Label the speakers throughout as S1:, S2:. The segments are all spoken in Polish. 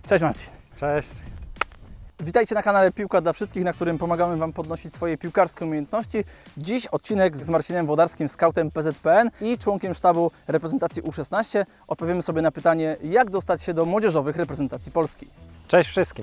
S1: Cześć Marcin.
S2: Cześć.
S1: Witajcie na kanale Piłka dla Wszystkich, na którym pomagamy Wam podnosić swoje piłkarskie umiejętności. Dziś odcinek z Marcinem Wodarskim, skautem PZPN i członkiem sztabu reprezentacji U16. Odpowiemy sobie na pytanie, jak dostać się do młodzieżowych reprezentacji Polski.
S2: Cześć wszystkim.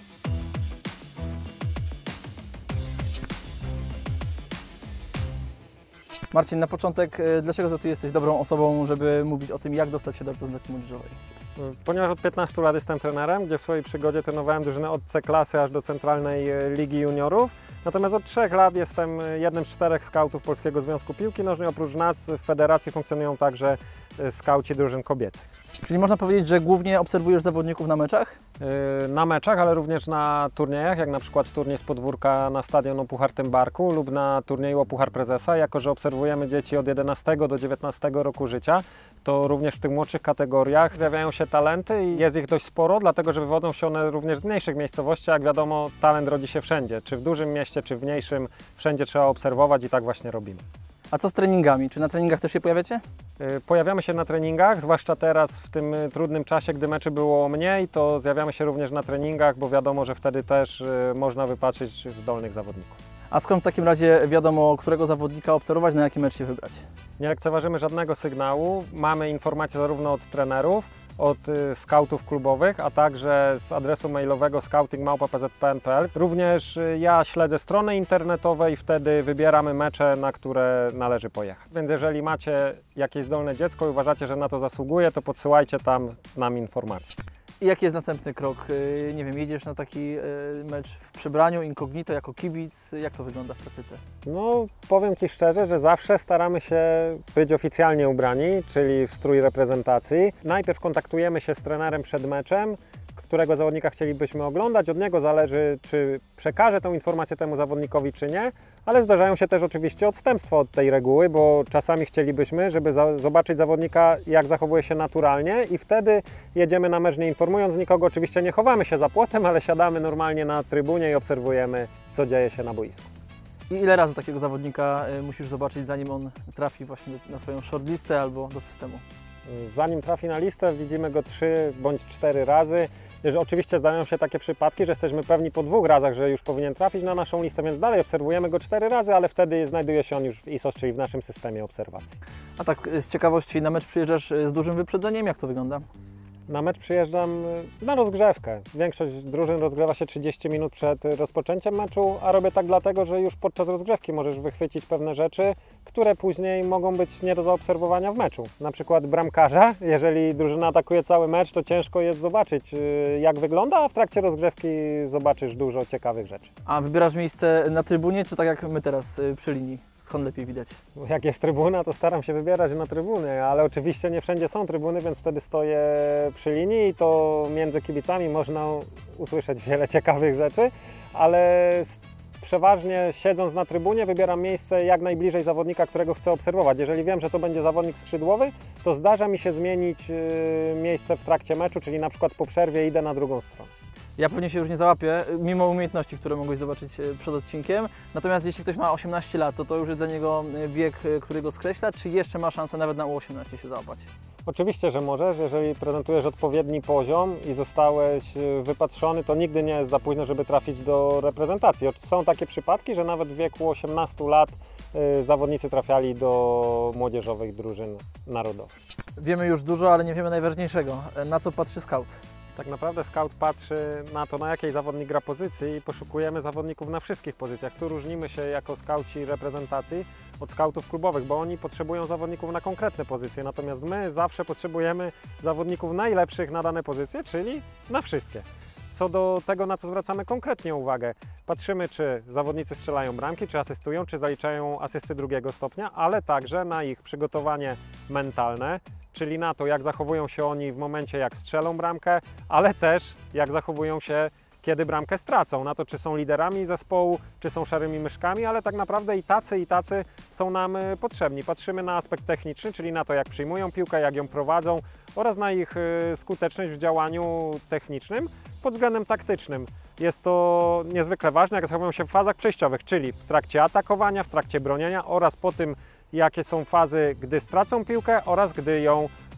S1: Marcin, na początek, dlaczego to Ty jesteś dobrą osobą, żeby mówić o tym, jak dostać się do reprezentacji młodzieżowej?
S2: Ponieważ od 15 lat jestem trenerem, gdzie w swojej przygodzie trenowałem drużynę od C klasy aż do Centralnej Ligi Juniorów. Natomiast od 3 lat jestem jednym z 4 skautów Polskiego Związku Piłki Nożnej. Oprócz nas w federacji funkcjonują także skauci drużyn kobiecych.
S1: Czyli można powiedzieć, że głównie obserwujesz zawodników na meczach?
S2: Na meczach, ale również na turniejach, jak na przykład turniej z podwórka na stadion o Puchar Tymbarku lub na turnieju o Puchar Prezesa. Jako że obserwujemy dzieci od 11 do 19 roku życia, to również w tych młodszych kategoriach zjawiają się talenty i jest ich dość sporo, dlatego że wywodzą się one również z mniejszych miejscowości. Jak wiadomo, talent rodzi się wszędzie, czy w dużym mieście, czy w mniejszym, wszędzie trzeba obserwować i tak właśnie robimy.
S1: A co z treningami? Czy na treningach też się pojawiacie?
S2: Pojawiamy się na treningach, zwłaszcza teraz w tym trudnym czasie, gdy meczy było mniej, to zjawiamy się również na treningach, bo wiadomo, że wtedy też można wypatrzyć zdolnych zawodników.
S1: A skąd w takim razie wiadomo, którego zawodnika obserwować, na jaki mecz się wybrać?
S2: Nie lekceważymy żadnego sygnału, mamy informacje zarówno od trenerów, od skautów klubowych, a także z adresu mailowego scouting@pzpn.pl. Również ja śledzę strony internetowe i wtedy wybieramy mecze, na które należy pojechać. Więc jeżeli macie jakieś zdolne dziecko i uważacie, że na to zasługuje, to podsyłajcie tam nam informacje.
S1: I jaki jest następny krok? Nie wiem, jedziesz na taki mecz w przebraniu, incognito, jako kibic. Jak to wygląda w praktyce?
S2: No, powiem Ci szczerze, że zawsze staramy się być oficjalnie ubrani, czyli w strój reprezentacji. Najpierw kontaktujemy się z trenerem przed meczem, którego zawodnika chcielibyśmy oglądać. Od niego zależy, czy przekaże tę informację temu zawodnikowi, czy nie, ale zdarzają się też oczywiście odstępstwa od tej reguły, bo czasami chcielibyśmy, żeby zobaczyć zawodnika, jak zachowuje się naturalnie i wtedy jedziemy na mecz nie informując nikogo. Oczywiście nie chowamy się za płotem, ale siadamy normalnie na trybunie i obserwujemy, co dzieje się na boisku.
S1: I ile razy takiego zawodnika musisz zobaczyć, zanim on trafi właśnie na swoją shortlistę albo do systemu?
S2: Zanim trafi na listę, widzimy go 3 bądź 4 razy. Oczywiście zdarzają się takie przypadki, że jesteśmy pewni po 2 razach, że już powinien trafić na naszą listę, więc dalej obserwujemy go 4 razy, ale wtedy znajduje się on już w ISOS, czyli w naszym systemie obserwacji.
S1: A tak z ciekawości, na mecz przyjeżdżasz z dużym wyprzedzeniem? Jak to wygląda?
S2: Na mecz przyjeżdżam na rozgrzewkę. Większość drużyn rozgrywa się 30 minut przed rozpoczęciem meczu, a robię tak dlatego, że już podczas rozgrzewki możesz wychwycić pewne rzeczy, które później mogą być nie do zaobserwowania w meczu. Na przykład bramkarza, jeżeli drużyna atakuje cały mecz, to ciężko jest zobaczyć, jak wygląda, a w trakcie rozgrzewki zobaczysz dużo ciekawych rzeczy.
S1: A wybierasz miejsce na trybunie, czy tak jak my teraz przy linii? Skąd lepiej widać?
S2: Jak jest trybuna, to staram się wybierać na trybuny, ale oczywiście nie wszędzie są trybuny, więc wtedy stoję przy linii i to między kibicami można usłyszeć wiele ciekawych rzeczy, ale przeważnie siedząc na trybunie wybieram miejsce jak najbliżej zawodnika, którego chcę obserwować. Jeżeli wiem, że to będzie zawodnik skrzydłowy, to zdarza mi się zmienić miejsce w trakcie meczu, czyli na przykład po przerwie idę na drugą stronę.
S1: Ja pewnie się już nie załapię, mimo umiejętności, które mogłeś zobaczyć przed odcinkiem. Natomiast jeśli ktoś ma 18 lat, to już jest dla niego wiek, który go skreśla, czy jeszcze ma szansę nawet na U18 się załapać?
S2: Oczywiście, że możesz. Jeżeli prezentujesz odpowiedni poziom i zostałeś wypatrzony, to nigdy nie jest za późno, żeby trafić do reprezentacji. Są takie przypadki, że nawet w wieku 18 lat zawodnicy trafiali do młodzieżowych drużyn narodowych.
S1: Wiemy już dużo, ale nie wiemy najważniejszego. Na co patrzy scout?
S2: Tak naprawdę scout patrzy na to, na jakiej zawodnik gra pozycji i poszukujemy zawodników na wszystkich pozycjach. Tu różnimy się jako skauci reprezentacji od skautów klubowych, bo oni potrzebują zawodników na konkretne pozycje, natomiast my zawsze potrzebujemy zawodników najlepszych na dane pozycje, czyli na wszystkie. Co do tego, na co zwracamy konkretnie uwagę, patrzymy, czy zawodnicy strzelają bramki, czy asystują, czy zaliczają asysty drugiego stopnia, ale także na ich przygotowanie mentalne, czyli na to, jak zachowują się oni w momencie, jak strzelą bramkę, ale też jak zachowują się, kiedy bramkę stracą, na to, czy są liderami zespołu, czy są szarymi myszkami, ale tak naprawdę i tacy są nam potrzebni. Patrzymy na aspekt techniczny, czyli na to, jak przyjmują piłkę, jak ją prowadzą oraz na ich skuteczność w działaniu technicznym. Pod względem taktycznym jest to niezwykle ważne, jak zachowują się w fazach przejściowych, czyli w trakcie atakowania, w trakcie bronienia oraz po tym, jakie są fazy, gdy stracą piłkę oraz gdy ją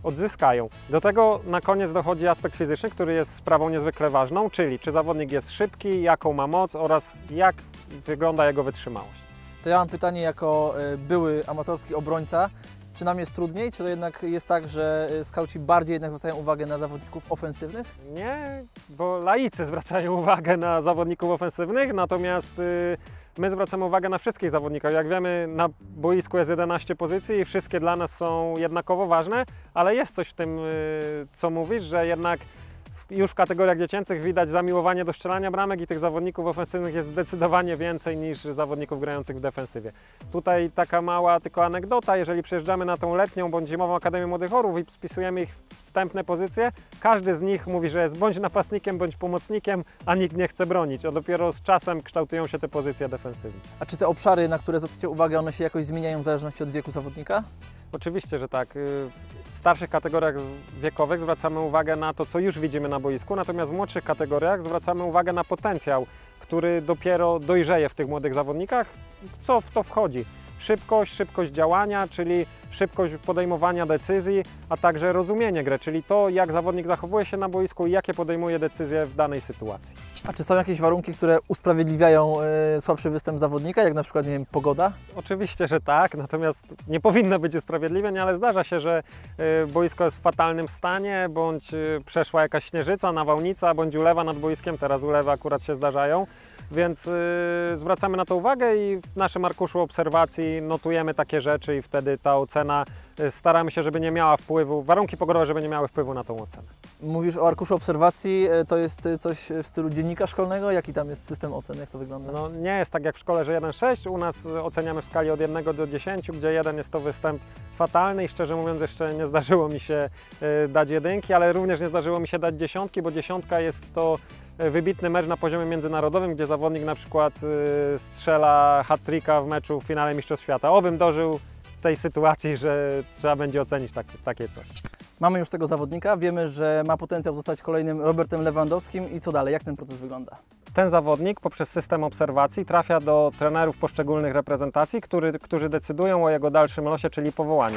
S2: odzyskają. Do tego na koniec dochodzi aspekt fizyczny, który jest sprawą niezwykle ważną, czyli czy zawodnik jest szybki, jaką ma moc oraz jak wygląda jego wytrzymałość.
S1: To ja mam pytanie jako były amatorski obrońca. Czy nam jest trudniej, czy to jednak jest tak, że skauci bardziej jednak zwracają uwagę na zawodników ofensywnych?
S2: Nie, bo laicy zwracają uwagę na zawodników ofensywnych, natomiast my zwracamy uwagę na wszystkich zawodników. Jak wiemy, na boisku jest 11 pozycji i wszystkie dla nas są jednakowo ważne, ale jest coś w tym, co mówisz, że jednak już w kategoriach dziecięcych widać zamiłowanie do strzelania bramek i tych zawodników ofensywnych jest zdecydowanie więcej niż zawodników grających w defensywie. Tutaj taka mała tylko anegdota, jeżeli przyjeżdżamy na tą letnią bądź zimową Akademię Młodych Orłów i spisujemy ich wstępne pozycje, każdy z nich mówi, że jest bądź napastnikiem, bądź pomocnikiem, a nikt nie chce bronić, a dopiero z czasem kształtują się te pozycje defensywne.
S1: A czy te obszary, na które zwracacie uwagę, one się jakoś zmieniają w zależności od wieku zawodnika?
S2: Oczywiście, że tak. W starszych kategoriach wiekowych zwracamy uwagę na to, co już widzimy na boisku, natomiast w młodszych kategoriach zwracamy uwagę na potencjał, który dopiero dojrzeje w tych młodych zawodnikach. W co w to wchodzi? Szybkość działania, czyli szybkość podejmowania decyzji, a także rozumienie gry, czyli to, jak zawodnik zachowuje się na boisku i jakie podejmuje decyzje w danej sytuacji.
S1: A czy są jakieś warunki, które usprawiedliwiają słabszy występ zawodnika, jak na przykład, nie wiem, pogoda?
S2: Oczywiście, że tak, natomiast nie powinno być usprawiedliwień, ale zdarza się, że boisko jest w fatalnym stanie, bądź przeszła jakaś śnieżyca, nawałnica, bądź ulewa nad boiskiem, teraz ulewy akurat się zdarzają. Więc zwracamy na to uwagę i w naszym arkuszu obserwacji notujemy takie rzeczy i wtedy ta ocena, staramy się, żeby nie miała wpływu, warunki pogodowe, żeby nie miały wpływu na tą ocenę.
S1: Mówisz o arkuszu obserwacji, to jest coś w stylu dziennika szkolnego? Jaki tam jest system ocen, jak to wygląda?
S2: No, nie jest tak jak w szkole, że 1,6, u nas oceniamy w skali od 1 do 10, gdzie 1 jest to występ fatalny i szczerze mówiąc jeszcze nie zdarzyło mi się dać 1, ale również nie zdarzyło mi się dać 10, bo 10 jest to wybitny mecz na poziomie międzynarodowym, gdzie zawodnik na przykład strzela hat-tricka w meczu w finale Mistrzostw Świata. Obym dożył tej sytuacji, że trzeba będzie ocenić takie coś.
S1: Mamy już tego zawodnika, wiemy, że ma potencjał zostać kolejnym Robertem Lewandowskim i co dalej? Jak ten proces wygląda?
S2: Ten zawodnik poprzez system obserwacji trafia do trenerów poszczególnych reprezentacji, którzy decydują o jego dalszym losie, czyli powołaniu.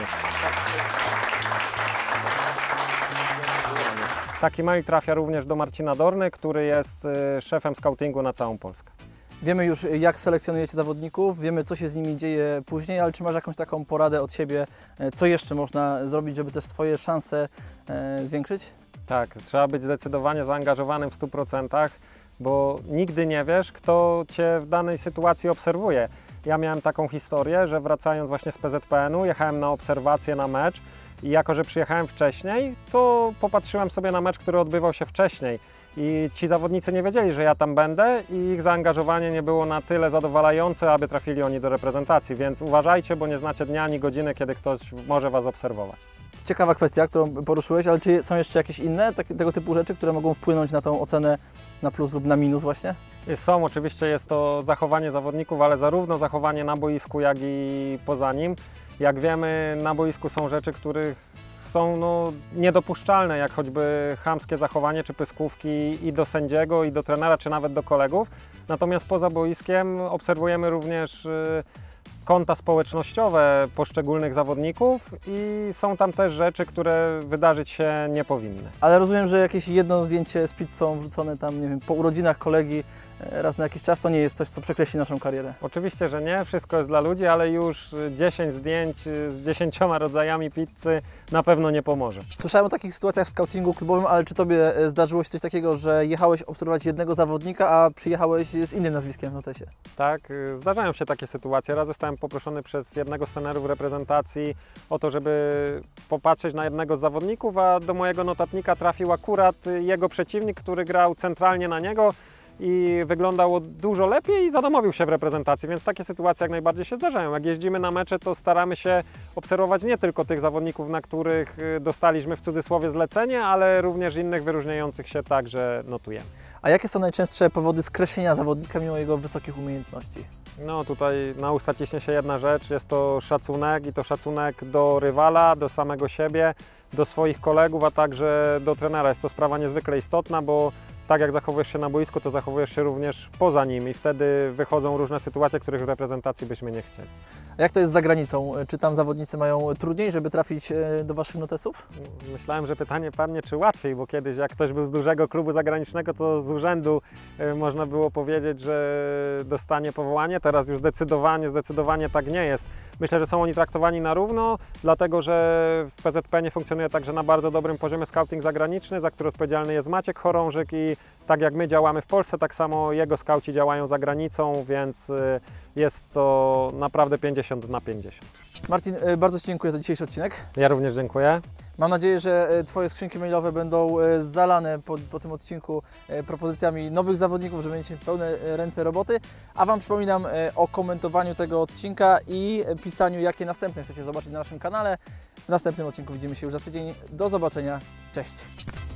S2: Taki mail trafia również do Marcina Dorny, który jest szefem scoutingu na całą Polskę.
S1: Wiemy już, jak selekcjonujecie zawodników, wiemy, co się z nimi dzieje później, ale czy masz jakąś taką poradę od siebie, co jeszcze można zrobić, żeby też swoje szanse zwiększyć?
S2: Tak, trzeba być zdecydowanie zaangażowanym w 100%, bo nigdy nie wiesz, kto Cię w danej sytuacji obserwuje. Ja miałem taką historię, że wracając właśnie z PZPN-u, jechałem na obserwację na mecz i jako, że przyjechałem wcześniej, to popatrzyłem sobie na mecz, który odbywał się wcześniej. I ci zawodnicy nie wiedzieli, że ja tam będę i ich zaangażowanie nie było na tyle zadowalające, aby trafili oni do reprezentacji, więc uważajcie, bo nie znacie dnia ani godziny, kiedy ktoś może Was obserwować.
S1: Ciekawa kwestia, którą poruszyłeś, ale czy są jeszcze jakieś inne tego typu rzeczy, które mogą wpłynąć na tą ocenę na plus lub na minus właśnie?
S2: Są, oczywiście jest to zachowanie zawodników, ale zarówno zachowanie na boisku, jak i poza nim. Jak wiemy, na boisku są rzeczy, których są niedopuszczalne, jak choćby chamskie zachowanie czy pyskówki i do sędziego, i do trenera, czy nawet do kolegów. Natomiast poza boiskiem obserwujemy również konta społecznościowe poszczególnych zawodników i są tam też rzeczy, które wydarzyć się nie powinny.
S1: Ale rozumiem, że jakieś jedno zdjęcie z pizzą wrzucone tam, nie wiem, po urodzinach kolegi raz na jakiś czas to nie jest coś, co przekreśli naszą karierę.
S2: Oczywiście, że nie, wszystko jest dla ludzi, ale już 10 zdjęć z 10 rodzajami pizzy na pewno nie pomoże.
S1: Słyszałem o takich sytuacjach w scoutingu klubowym, ale czy Tobie zdarzyło się coś takiego, że jechałeś obserwować jednego zawodnika, a przyjechałeś z innym nazwiskiem w notesie?
S2: Tak, zdarzają się takie sytuacje. Raz zostałem poproszony przez jednego z trenerów reprezentacji o to, żeby popatrzeć na jednego z zawodników, a do mojego notatnika trafił akurat jego przeciwnik, który grał centralnie na niego i wyglądał dużo lepiej i zadomowił się w reprezentacji, więc takie sytuacje jak najbardziej się zdarzają. Jak jeździmy na mecze, to staramy się obserwować nie tylko tych zawodników, na których dostaliśmy w cudzysłowie zlecenie, ale również innych wyróżniających się także notujemy.
S1: A jakie są najczęstsze powody skreślenia zawodnika mimo jego wysokich umiejętności?
S2: No tutaj na usta ciśnie się jedna rzecz, jest to szacunek i to szacunek do rywala, do samego siebie, do swoich kolegów, a także do trenera. Jest to sprawa niezwykle istotna, bo tak jak zachowujesz się na boisku, to zachowujesz się również poza nim i wtedy wychodzą różne sytuacje, których w reprezentacji byśmy nie chcieli.
S1: A jak to jest za granicą? Czy tam zawodnicy mają trudniej, żeby trafić do Waszych notesów?
S2: Myślałem, że pytanie padnie, czy łatwiej, bo kiedyś jak ktoś był z dużego klubu zagranicznego, to z urzędu można było powiedzieć, że dostanie powołanie. Teraz już zdecydowanie tak nie jest. Myślę, że są oni traktowani na równo, dlatego że w PZPN funkcjonuje także na bardzo dobrym poziomie scouting zagraniczny, za który odpowiedzialny jest Maciek Chorążyk i tak jak my działamy w Polsce, tak samo jego skauci działają za granicą, więc jest to naprawdę 50 na 50.
S1: Marcin, bardzo Ci dziękuję za dzisiejszy odcinek.
S2: Ja również dziękuję.
S1: Mam nadzieję, że Twoje skrzynki mailowe będą zalane po tym odcinku propozycjami nowych zawodników, że będziecie pełne ręce roboty. A Wam przypominam o komentowaniu tego odcinka i pisaniu, jakie następne chcecie zobaczyć na naszym kanale. W następnym odcinku widzimy się już za tydzień. Do zobaczenia. Cześć!